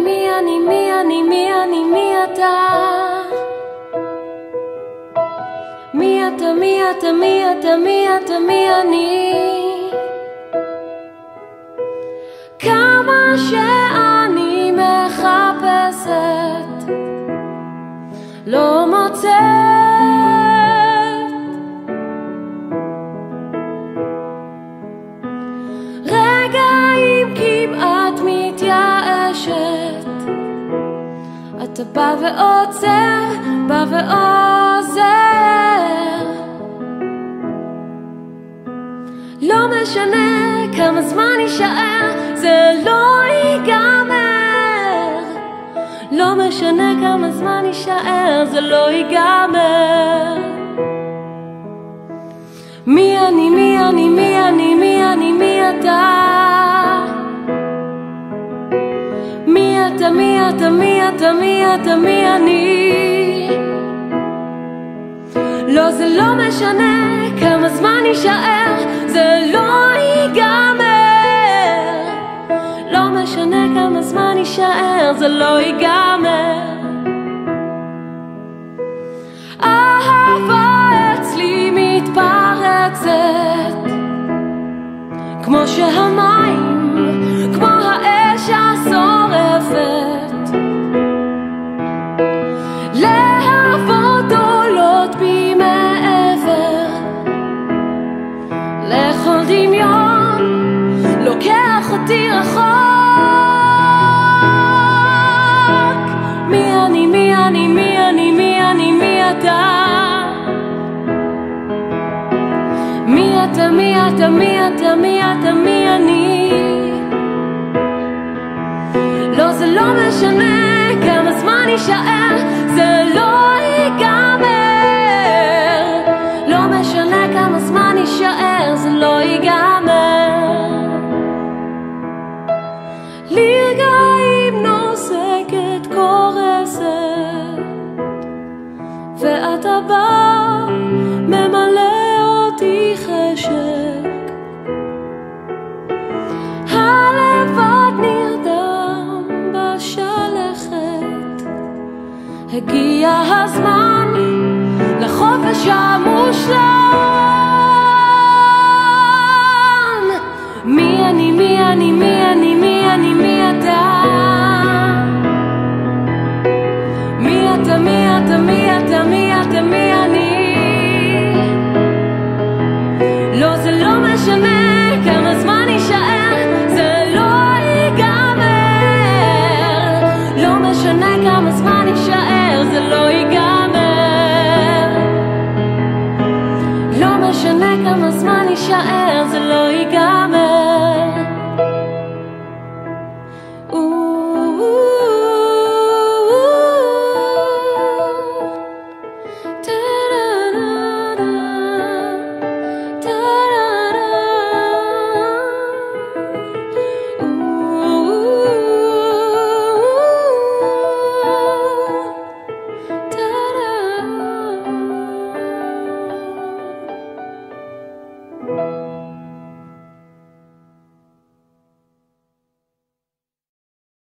מי אתה? מי אתה, מי אתה, מי אתה, מי אתה, מי אני? כמה שאני מחפשת לא מוצאת, רגעים כמעט מתייאשת, אתה בא ועוצר, בא ועוזר. לא משנה כמה זמן יישאר, זה לא ייגמר. לא משנה כמה זמן יישאר, זה לא ייגמר. מי אני, מי אני, מי אני, מי אני, מי אתה? מי אתה, מי אתה, מי אתה, מי אתה, מי אני? לא, זה לא משנה כמה זמן יישאר, זה לא ייגמר. לא משנה כמה זמן יישאר, זה לא ייגמר. אהבה אצלי מתפרצת כמו שהמים, כמו האש השורפת. להבות עולות בי מעבר לכל דמיון, לוקח אותי רחוק. מי אני, מי אני, מי אני, מי אני, מי אתה? מי אתה, מי אתה, מי אתה, מי אתה, מי אני? לא, זה לא משנה כמה זמן יישאר, זה לא ייגמר. לא משנה כמה זמן יישאר, זה לא ייגמר. לרגעים נוסקת קורסת, ואתה בא ממלא אותי חשק. הלבד נרדם בשלכת, הגיע הזמן לחופש המושלם. מי אני, מי אני, מי אני, מי אני, מי